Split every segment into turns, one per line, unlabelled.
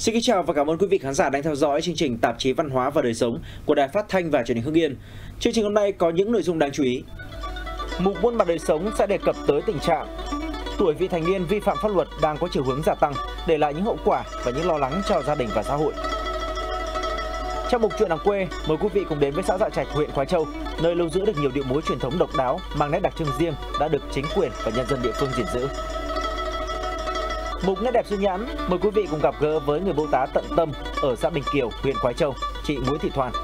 Xin kính chào và cảm ơn quý vị khán giả đang theo dõi chương trình Tạp chí Văn hóa và Đời sống của Đài Phát thanh và Truyền hình Hưng Yên. Chương trình hôm nay có những nội dung đáng chú ý. Mục Buôn bán đời sống sẽ đề cập tới tình trạng tuổi vị thành niên vi phạm pháp luật đang có chiều hướng gia tăng, để lại những hậu quả và những lo lắng cho gia đình và xã hội. Trong mục chuyện làng quê, mời quý vị cùng đến với xã Dạ Trạch, huyện Khói Châu, nơi lưu giữ được nhiều điệu múa truyền thống độc đáo mang nét đặc trưng riêng đã được chính quyền và nhân dân địa phương gìn giữ. Mục Nét đẹp xuyên nhãn, mời quý vị cùng gặp gỡ với người bưu tá tận tâm ở xã Bình Kiều, huyện Khói Châu, chị Nguyễn Thị Thoan.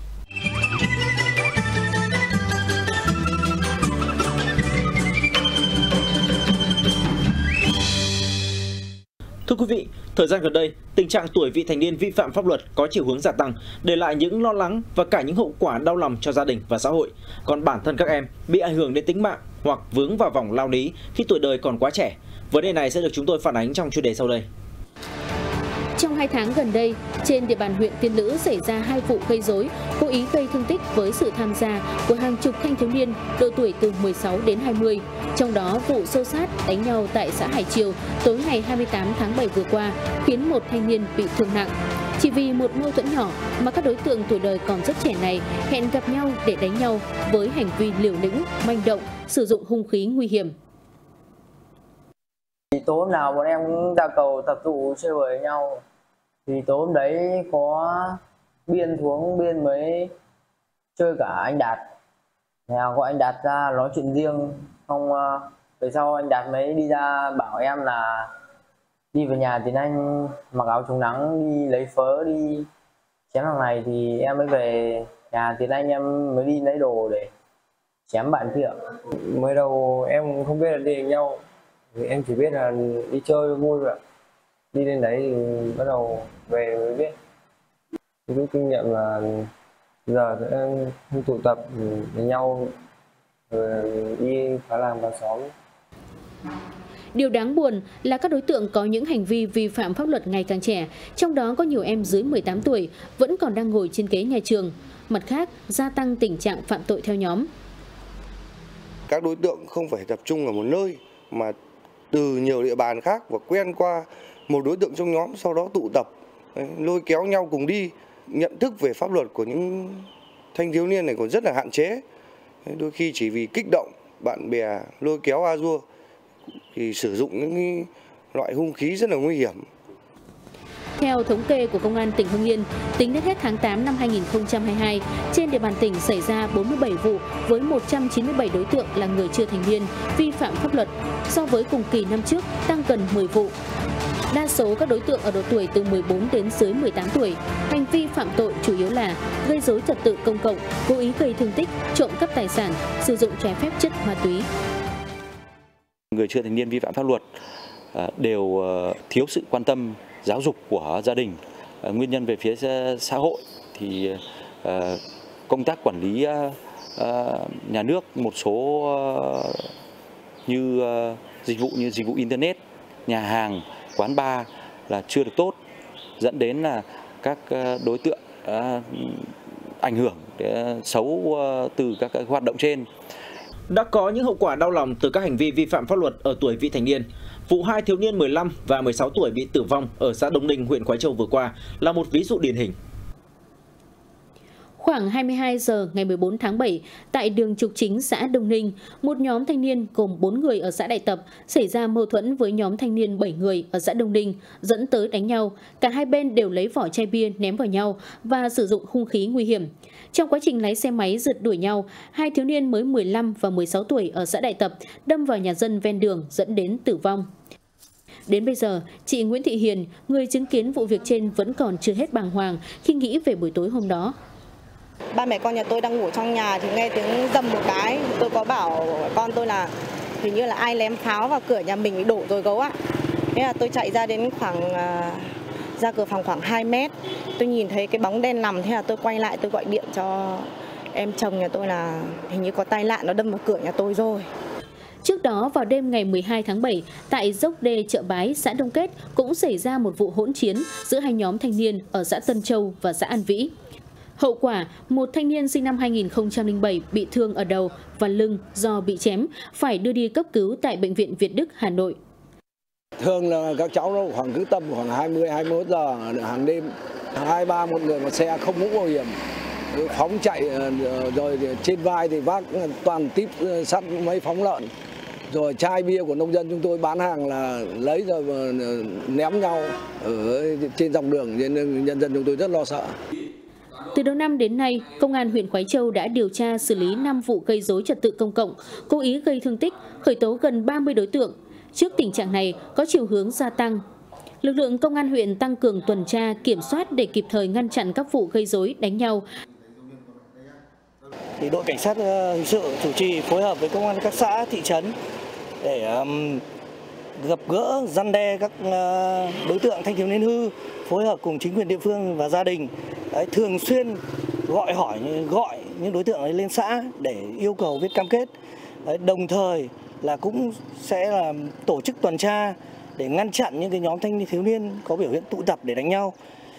Thưa quý vị, thời gian gần đây, tình trạng tuổi vị thành niên vi phạm pháp luật có chiều hướng gia tăng, để lại những lo lắng và cả những hậu quả đau lòng cho gia đình và xã hội. Còn bản thân các em bị ảnh hưởng đến tính mạng hoặc vướng vào vòng lao lý khi tuổi đời còn quá trẻ. Vấn đề này sẽ được chúng tôi phản ánh trong chuyên đề sau đây.
Trong 2 tháng gần đây, trên địa bàn huyện Tiên Lữ xảy ra 2 vụ gây rối, cố ý gây thương tích với sự tham gia của hàng chục thanh thiếu niên độ tuổi từ 16 đến 20. Trong đó, vụ xô xát đánh nhau tại xã Hải Triều tối ngày 28 tháng 7 vừa qua khiến một thanh niên bị thương nặng. Chỉ vì một mâu thuẫn nhỏ mà các đối tượng tuổi đời còn rất trẻ này hẹn gặp nhau để đánh nhau với hành vi liều lĩnh, manh động, sử dụng hung khí nguy hiểm.
Tối hôm nào bọn em cũng ra cầu tập tụ chơi với nhau. Thì tối hôm đấy có Biên xuống, Biên mới chơi cả anh Đạt. Gọi anh Đạt ra nói chuyện riêng. Xong về sau anh Đạt mới đi ra bảo em là đi về nhà thì anh mặc áo chống nắng đi lấy phớ đi chém thằng này. Thì em mới về nhà thì anh em mới đi lấy đồ để chém bạn kia.
Mới đầu em không biết là đi đánh nhau, thì em chỉ biết là đi chơi vui rồi. Đi lên đấy thì bắt đầu về mới biết. Thì cái kinh nghiệm là giờ sẽ tụ tập với nhau rồi đi phá làng phá xóm.
Điều đáng buồn là các đối tượng có những hành vi vi phạm pháp luật ngày càng trẻ, trong đó có nhiều em dưới 18 tuổi vẫn còn đang ngồi trên ghế nhà trường. Mặt khác, gia tăng tình trạng phạm tội theo nhóm.
Các đối tượng không phải tập trung ở một nơi mà từ nhiều địa bàn khác và quen qua một đối tượng trong nhóm, sau đó tụ tập, lôi kéo nhau cùng đi. Nhận thức về pháp luật của những thanh thiếu niên này còn rất là hạn chế. Đôi khi chỉ vì kích động bạn bè lôi kéo a dua thì sử dụng những loại hung khí rất là nguy hiểm.
Theo thống kê của Công an tỉnh Hưng Yên, tính đến hết tháng 8 năm 2022, trên địa bàn tỉnh xảy ra 47 vụ với 197 đối tượng là người chưa thành niên vi phạm pháp luật, so với cùng kỳ năm trước tăng gần 10 vụ. Đa số các đối tượng ở độ tuổi từ 14 đến dưới 18 tuổi, hành vi phạm tội chủ yếu là gây rối trật tự công cộng, cố ý gây thương tích, trộm cắp tài sản, sử dụng trái phép chất ma túy.
Người chưa thành niên vi phạm pháp luật đều thiếu sự quan tâm giáo dục của gia đình. Nguyên nhân về phía xã hội thì công tác quản lý nhà nước một số như dịch vụ internet, nhà hàng, quán bar là chưa được tốt, dẫn đến là các đối tượng ảnh hưởng xấu từ các hoạt động trên.
Đã có những hậu quả đau lòng từ các hành vi vi phạm pháp luật ở tuổi vị thành niên. Vụ 2 thiếu niên 15 và 16 tuổi bị tử vong ở xã Đông Ninh, huyện Khói Châu vừa qua là một ví dụ điển hình.
Khoảng 22 giờ ngày 14 tháng 7, tại đường trục chính xã Đông Ninh, một nhóm thanh niên gồm 4 người ở xã Đại Tập xảy ra mâu thuẫn với nhóm thanh niên 7 người ở xã Đông Ninh, dẫn tới đánh nhau. Cả hai bên đều lấy vỏ chai bia ném vào nhau và sử dụng hung khí nguy hiểm. Trong quá trình lái xe máy rượt đuổi nhau, 2 thiếu niên mới 15 và 16 tuổi ở xã Đại Tập đâm vào nhà dân ven đường dẫn đến tử vong. Đến bây giờ, chị Nguyễn Thị Hiền, người chứng kiến vụ việc trên vẫn còn chưa hết bàng hoàng khi nghĩ về buổi tối hôm đó.
Ba mẹ con nhà tôi đang ngủ trong nhà thì nghe tiếng rầm một cái, tôi có bảo con tôi là hình như là ai ném pháo vào cửa nhà mình đổ rồi gấu ạ. Thế là tôi chạy ra đến ra cửa phòng khoảng 2 mét, tôi nhìn thấy cái bóng đen nằm, thế là tôi quay lại tôi gọi điện cho em chồng nhà tôi là hình như có tai nạn nó đâm vào cửa nhà tôi rồi.
Trước đó vào đêm ngày 12 tháng 7, tại dốc đê Chợ Bái, xã Đông Kết cũng xảy ra một vụ hỗn chiến giữa hai nhóm thanh niên ở xã Tân Châu và xã An Vĩ. Hậu quả, một thanh niên sinh năm 2007 bị thương ở đầu và lưng do bị chém, phải đưa đi cấp cứu tại Bệnh viện Việt Đức, Hà Nội.
Thường là các cháu nó khoảng cứ tầm khoảng 20-21 giờ hàng đêm, 2-3 một người một xe không mũ bảo hiểm, phóng chạy, rồi trên vai thì vác toàn típ sắt mấy phóng lợn. Rồi chai bia của nông dân chúng tôi bán hàng là lấy rồi ném nhau ở trên dòng đường, nên nhân dân chúng tôi rất lo sợ.
Từ đầu năm đến nay, Công an huyện Khoái Châu đã điều tra xử lý 5 vụ gây rối trật tự công cộng, cố ý gây thương tích, khởi tố gần 30 đối tượng. Trước tình trạng này có chiều hướng gia tăng. Lực lượng Công an huyện tăng cường tuần tra, kiểm soát để kịp thời ngăn chặn các vụ gây rối, đánh nhau.
Thì đội cảnh sát hình sự chủ trì phối hợp với công an các xã, thị trấn để gặp gỡ, răn đe các đối tượng thanh thiếu niên hư, phối hợp cùng chính quyền địa phương và gia đình. Thường xuyên gọi những đối tượng ấy lên xã để yêu cầu viết cam kết. Đồng thời là cũng sẽ là tổ chức tuần tra để ngăn chặn những cái nhóm thanh thiếu niên có biểu hiện tụ tập để đánh nhau.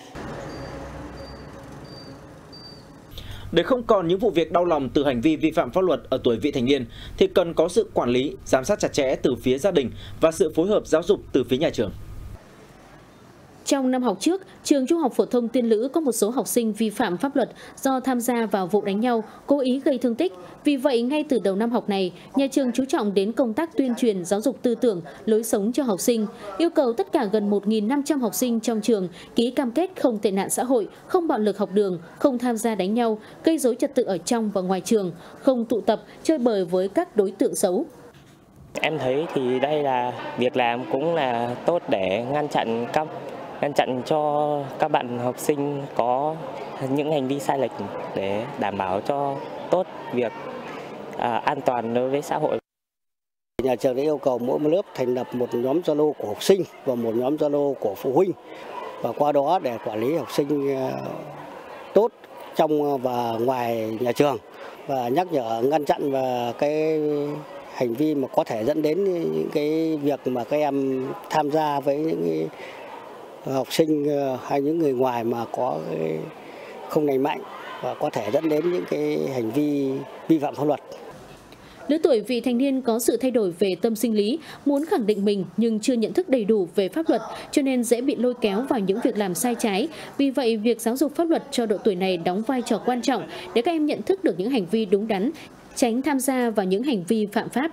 Để không còn những vụ việc đau lòng từ hành vi vi phạm pháp luật ở tuổi vị thành niên thì cần có sự quản lý, giám sát chặt chẽ từ phía gia đình và sự phối hợp giáo dục từ phía nhà trường.
Trong năm học trước, trường Trung học phổ thông Tiên Lữ có một số học sinh vi phạm pháp luật do tham gia vào vụ đánh nhau, cố ý gây thương tích. Vì vậy, ngay từ đầu năm học này, nhà trường chú trọng đến công tác tuyên truyền giáo dục tư tưởng, lối sống cho học sinh, yêu cầu tất cả gần 1.500 học sinh trong trường ký cam kết không tệ nạn xã hội, không bạo lực học đường, không tham gia đánh nhau, gây rối trật tự ở trong và ngoài trường, không tụ tập, chơi bời với các đối tượng xấu.
Em thấy thì đây là việc làm cũng là tốt để ngăn chặn cho các bạn học sinh có những hành vi sai lệch để đảm bảo cho tốt việc an toàn đối với xã hội.
Nhà trường đã yêu cầu mỗi một lớp thành lập một nhóm Zalo của học sinh và một nhóm Zalo của phụ huynh, và qua đó để quản lý học sinh tốt trong và ngoài nhà trường và nhắc nhở, ngăn chặn và cái hành vi mà có thể dẫn đến những cái việc mà các em tham gia với những cái học sinh hay những người ngoài mà có cái không lành mạnh và có thể dẫn đến những cái hành vi vi phạm pháp luật.
Lứa tuổi vị thành niên có sự thay đổi về tâm sinh lý, muốn khẳng định mình nhưng chưa nhận thức đầy đủ về pháp luật, cho nên dễ bị lôi kéo vào những việc làm sai trái. Vì vậy, việc giáo dục pháp luật cho độ tuổi này đóng vai trò quan trọng để các em nhận thức được những hành vi đúng đắn, tránh tham gia vào những hành vi phạm pháp.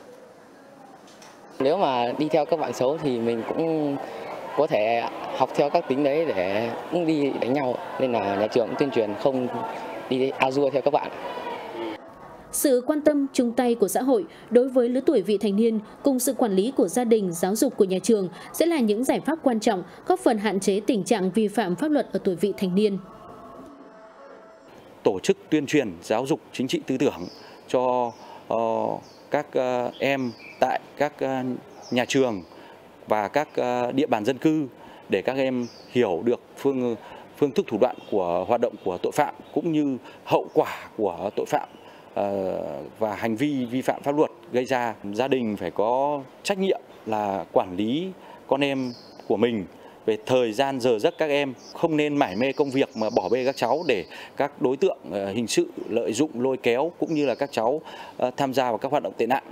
Nếu mà đi theo các bạn xấu thì mình cũng có thể học theo các tính đấy để cũng đi đánh nhau, nên là nhà trường cũng tuyên truyền không đi a dua theo các bạn.
Sự quan tâm chung tay của xã hội đối với lứa tuổi vị thành niên cùng sự quản lý của gia đình, giáo dục của nhà trường sẽ là những giải pháp quan trọng góp phần hạn chế tình trạng vi phạm pháp luật ở tuổi vị thành niên.
Tổ chức tuyên truyền giáo dục chính trị tư tưởng cho các em tại các nhà trường và các địa bàn dân cư để các em hiểu được phương thức thủ đoạn của hoạt động của tội phạm cũng như hậu quả của tội phạm và hành vi vi phạm pháp luật gây ra. Gia đình phải có trách nhiệm là quản lý con em của mình về thời gian giờ giấc các em, không nên mải mê công việc mà bỏ bê các cháu để các đối tượng hình sự lợi dụng lôi kéo cũng như là các cháu tham gia vào các hoạt động tệ nạn.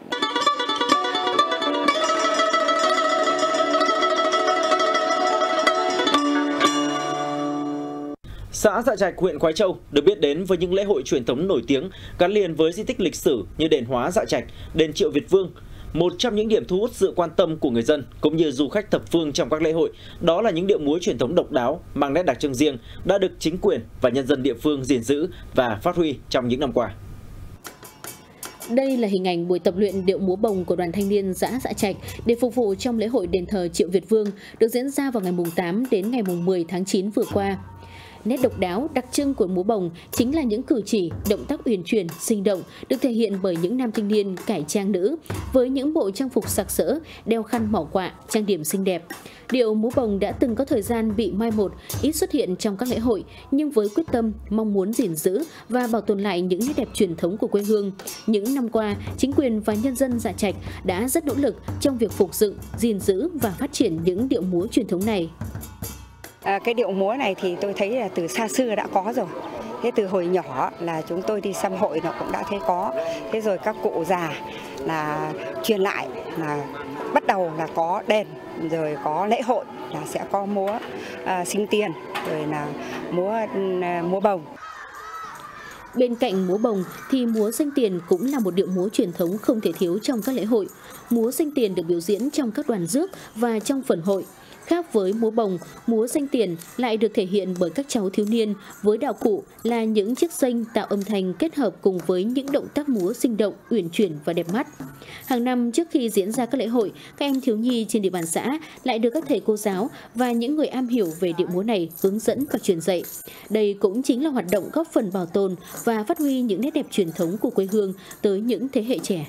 Xã Dạ Trạch, huyện Khoái Châu được biết đến với những lễ hội truyền thống nổi tiếng gắn liền với di tích lịch sử như đền Hóa Dạ Trạch, đền Triệu Việt Vương. Một trong những điểm thu hút sự quan tâm của người dân cũng như du khách thập phương trong các lễ hội đó là những điệu múa truyền thống độc đáo mang nét đặc trưng riêng đã được chính quyền và nhân dân địa phương gìn giữ và phát huy trong những năm qua.
Đây là hình ảnh buổi tập luyện điệu múa bồng của đoàn thanh niên xã Dạ Trạch để phục vụ trong lễ hội đền thờ Triệu Việt Vương được diễn ra vào ngày mùng 8 đến ngày mùng 10 tháng 9 vừa qua. Nét độc đáo, đặc trưng của múa bồng chính là những cử chỉ, động tác uyển chuyển, sinh động được thể hiện bởi những nam thanh niên cải trang nữ với những bộ trang phục sặc sỡ, đeo khăn mỏ quạ, trang điểm xinh đẹp. Điệu múa bồng đã từng có thời gian bị mai một, ít xuất hiện trong các lễ hội, nhưng với quyết tâm, mong muốn gìn giữ và bảo tồn lại những nét đẹp truyền thống của quê hương. Những năm qua, chính quyền và nhân dân Dạ Trạch đã rất nỗ lực trong việc phục dựng, gìn giữ và phát triển những điệu múa truyền thống này.
Cái điệu múa này thì tôi thấy là từ xa xưa đã có rồi. Thế từ hồi nhỏ là chúng tôi đi săm hội nó cũng đã thấy có. Thế rồi các cụ già là truyền lại là bắt đầu là có đền, rồi có lễ hội là sẽ có múa sinh tiền, rồi là múa bồng.
Bên cạnh múa bồng thì múa xanh tiền cũng là một điệu múa truyền thống không thể thiếu trong các lễ hội. Múa xanh tiền được biểu diễn trong các đoàn rước và trong phần hội. Khác với múa bồng, múa xanh tiền lại được thể hiện bởi các cháu thiếu niên với đạo cụ là những chiếc xanh tạo âm thanh kết hợp cùng với những động tác múa sinh động, uyển chuyển và đẹp mắt. Hàng năm trước khi diễn ra các lễ hội, các em thiếu nhi trên địa bàn xã lại được các thầy cô giáo và những người am hiểu về điệu múa này hướng dẫn và truyền dạy. Đây cũng chính là hoạt động góp phần bảo tồn và phát huy những nét đẹp truyền thống của quê hương tới những thế hệ trẻ.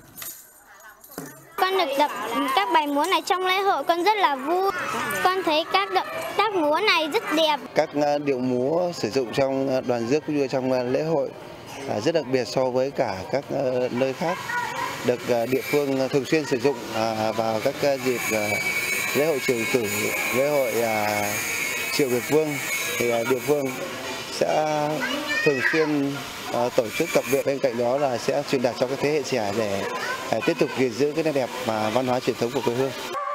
Con được tập các bài múa này trong lễ hội, con rất là vui. Con thấy các động tác múa này rất đẹp.
Các điệu múa sử dụng trong đoàn rước cũng như trong lễ hội rất đặc biệt so với cả các nơi khác, được địa phương thường xuyên sử dụng vào các dịp lễ hội Triều Tử, lễ hội Triệu Việt Vương. Thì địa phương sẽ thường xuyên tổ chức tập luyện, bên cạnh đó là sẽ truyền đạt cho các thế hệ trẻ để tiếp tục gìn giữ cái nét đẹp và văn hóa truyền thống của quê hương.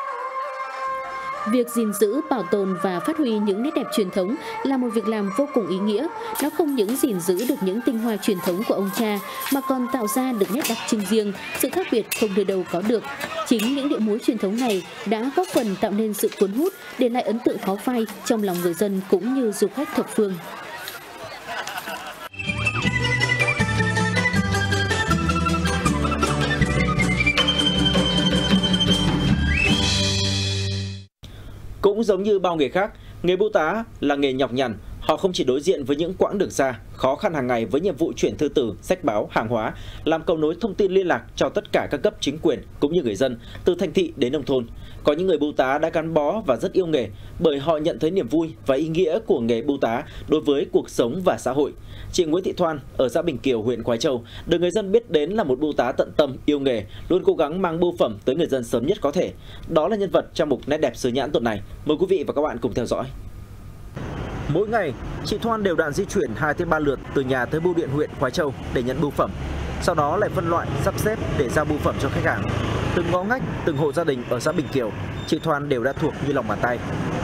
Việc gìn giữ, bảo tồn và phát huy những nét đẹp truyền thống là một việc làm vô cùng ý nghĩa. Nó không những gìn giữ được những tinh hoa truyền thống của ông cha mà còn tạo ra được nét đặc trưng riêng, sự khác biệt không nơi đâu có được. Chính những điệu múa truyền thống này đã góp phần tạo nên sự cuốn hút, để lại ấn tượng khó phai trong lòng người dân cũng như du khách thập phương.
Cũng giống như bao nghề khác, nghề bưu tá là nghề nhọc nhằn. Họ không chỉ đối diện với những quãng đường xa, khó khăn hàng ngày với nhiệm vụ chuyển thư tử, sách báo, hàng hóa, làm cầu nối thông tin liên lạc cho tất cả các cấp chính quyền cũng như người dân, từ thành thị đến nông thôn. Có những người bưu tá đã gắn bó và rất yêu nghề bởi họ nhận thấy niềm vui và ý nghĩa của nghề bưu tá đối với cuộc sống và xã hội. Chị Nguyễn Thị Thoan ở xã Bình Kiều, huyện Khoái Châu được người dân biết đến là một bưu tá tận tâm, yêu nghề, luôn cố gắng mang bưu phẩm tới người dân sớm nhất có thể. Đó là nhân vật trong mục Nét đẹp xứ Nhãn tuần này. Mời quý vị và các bạn cùng theo dõi. Mỗi ngày, chị Thoan đều đặn di chuyển 2 tới 3 lượt từ nhà tới bưu điện huyện Khoái Châu để nhận bưu phẩm. Sau đó lại phân loại, sắp xếp để giao bưu phẩm cho khách hàng. Từng ngõ ngách, từng hộ gia đình ở xã Bình Kiều, chị Thoan đều đã thuộc như lòng bàn tay.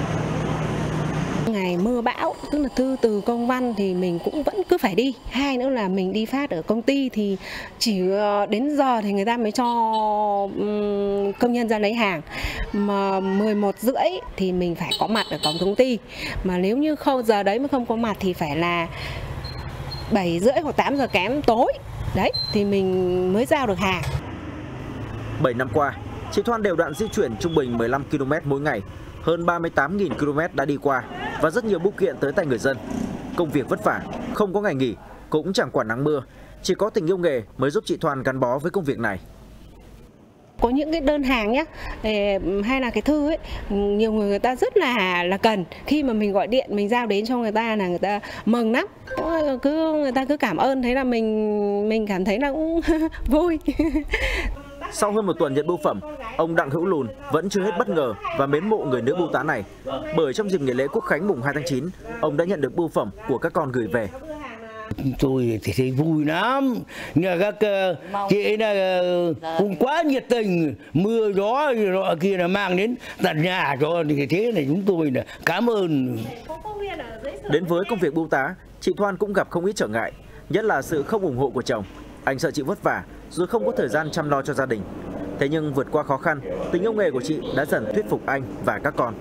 Ngày mưa bão, tức là thư từ công văn thì mình cũng vẫn cứ phải đi. Hai nữa là mình đi phát ở công ty thì chỉ đến giờ thì người ta mới cho công nhân ra lấy hàng. Mà 11:30 thì mình phải có mặt ở cổng công ty. Mà nếu như không giờ đấy mà không có mặt thì phải là 7:30 hoặc 8 giờ kém tối. Đấy, thì mình mới giao được hàng.
7 năm qua, chị Thoan đều đặn di chuyển trung bình 15 km mỗi ngày. Hơn 38.000 km đã đi qua và rất nhiều bưu kiện tới tay người dân. Công việc vất vả, không có ngày nghỉ, cũng chẳng quản nắng mưa. Chỉ có tình yêu nghề mới giúp chị Thoan gắn bó với công việc này.
Có những cái đơn hàng nhé, hay là cái thư ấy, nhiều người ta rất là cần. Khi mà mình gọi điện, mình giao đến cho người ta là người ta mừng lắm. Người ta cứ cảm ơn, thế là mình cảm thấy là cũng vui.
Sau hơn một tuần nhận bưu phẩm, ông Đặng Hữu Lùn vẫn chưa hết bất ngờ và mến mộ người nữ bưu tá này. Bởi trong dịp nghỉ lễ Quốc khánh mùng 2 tháng 9, ông đã nhận được bưu phẩm của các con gửi về.
Tôi thì thấy vui lắm, nhà các chị là cũng quá nhiệt tình, mưa gió nọ kia là mang đến tận nhà cho, thì thế này chúng tôi là cảm ơn.
Đến với công việc bưu tá, chị Thoan cũng gặp không ít trở ngại, nhất là sự không ủng hộ của chồng. Anh sợ chị vất vả, rồi không có thời gian chăm lo cho gia đình. Thế nhưng vượt qua khó khăn, tình yêu nghề của chị đã dần thuyết phục anh và các con.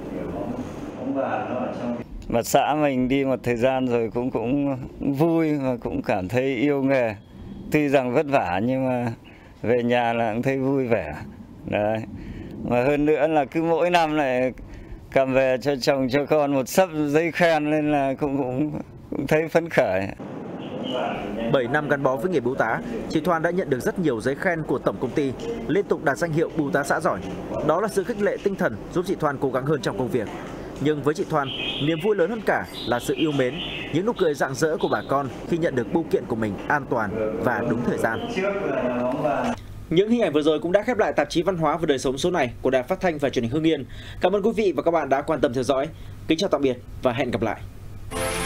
Mà xã mình đi một thời gian rồi cũng vui và cũng cảm thấy yêu nghề. Tuy rằng vất vả nhưng mà về nhà là cũng thấy vui vẻ. Đấy. Mà hơn nữa là cứ mỗi năm lại cầm về cho chồng cho con một xấp giấy khen, nên là cũng thấy phấn khởi.
7 năm gắn bó với nghề bưu tá, chị Thoan đã nhận được rất nhiều giấy khen của tổng công ty, liên tục đạt danh hiệu bưu tá xã giỏi. Đó là sự khích lệ tinh thần giúp chị Thoan cố gắng hơn trong công việc. Nhưng với chị Thoan, niềm vui lớn hơn cả là sự yêu mến, những nụ cười rạng rỡ của bà con khi nhận được bưu kiện của mình an toàn và đúng thời gian. Những hình ảnh vừa rồi cũng đã khép lại tạp chí Văn hóa và Đời sống số này của Đài Phát thanh và Truyền hình Hưng Yên. Cảm ơn quý vị và các bạn đã quan tâm theo dõi. Kính chào tạm biệt và hẹn gặp lại.